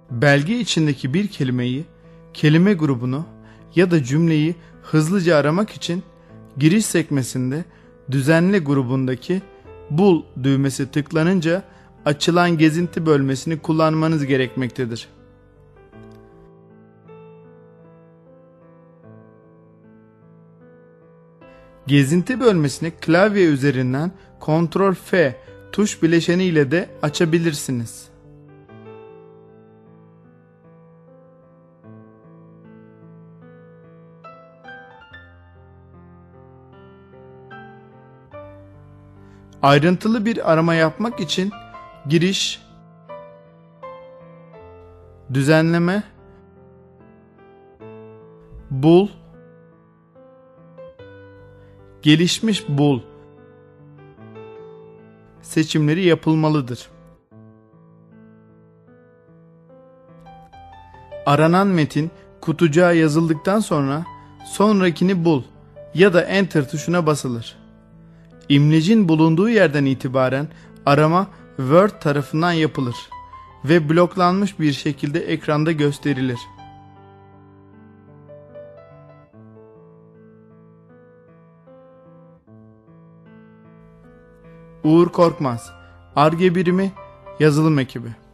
Belge içindeki bir kelimeyi, kelime grubunu ya da cümleyi hızlıca aramak için giriş sekmesinde düzenle grubundaki bul düğmesi tıklanınca açılan gezinti bölmesini kullanmanız gerekmektedir. Gezinti bölmesini klavye üzerinden Ctrl F tuş bileşeni ile de açabilirsiniz. Ayrıntılı bir arama yapmak için giriş, düzenleme, bul, gelişmiş bul seçimleri yapılmalıdır. Aranan metin kutucuğa yazıldıktan sonra sonrakini bul ya da Enter tuşuna basılır. İmlecin bulunduğu yerden itibaren arama Word tarafından yapılır ve bloklanmış bir şekilde ekranda gösterilir. Uğur Korkmaz, Ar-Ge birimi, yazılım ekibi.